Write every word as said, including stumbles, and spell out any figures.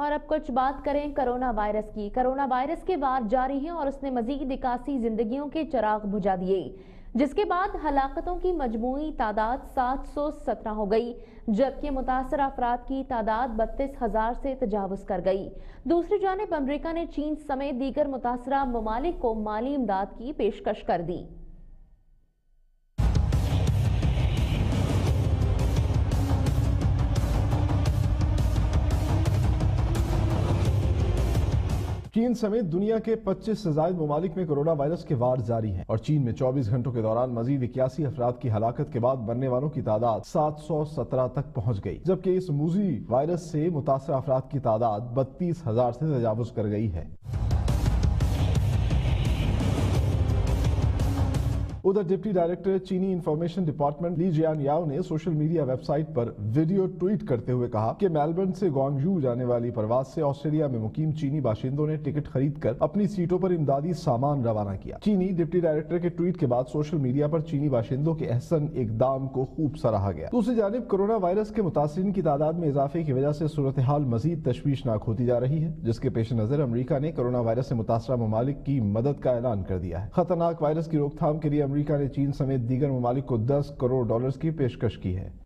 اور اب کچھ بات کریں کرونا وائرس کی۔ کرونا وائرس کے وار جاری ہیں اور اس نے مزید اکاسی زندگیوں کے چراغ بجھا دیے، جس کے بعد ہلاکتوں کی مجموعی تعداد سات سو سترہ ہو گئی، جبکہ متاثرہ افراد کی تعداد بتیس ہزار سے تجاوز کر گئی۔ دوسری جانب امریکہ نے چین سمیت دیگر متاثرہ ممالک کو مالی امداد کی پیشکش کر دی۔ چین سمیت دنیا کے پچیس سے زائد ممالک میں کرونا وائرس کے وار جاری ہیں اور چین میں چوبیس گھنٹوں کے دوران مزید اکیاسی افراد کی ہلاکت کے بعد مرنے والوں کی تعداد سات سو سترہ تک پہنچ گئی، جبکہ اس موذی وائرس سے متاثرہ افراد کی تعداد بتیس ہزار سے تجاوز کر گئی ہے۔ ادھر ڈپٹی ڈائریکٹر چینی information department Li Jian Yao نے سوشل میڈیا ویب سائٹ پر ویڈیو ٹویٹ کرتے ہوئے کہا کہ میلبرن سے گوانگژو جانے والی پرواز سے آسٹریلیا میں مقیم چینی باشندوں نے ٹکٹ خرید کر اپنی سیٹوں پر امدادی سامان روانہ کیا۔ چینی ڈپٹی ڈائریکٹر کے ٹویٹ کے بعد سوشل میڈیا پر چینی باشندوں کے احسن اقدام کو خوب سراہا گیا۔ دوسری جانب کورونا وائرس کے متاثرین کی تعداد میں اضافے کی وجہ سے صورتحال مزید تشویشناک ہوتی جا رہی ہے، جس کے پیش نظر امریکہ نے کورونا وائرس سے متاثرہ ممالک کی مدد کا اعلان کر دیا ہے۔ خطرناک وائرس کی روک تھام کے لیے امریکہ نے چین سمیت دیگر ممالک کو دس کروڑ ڈالرز کی پیشکش کی ہے۔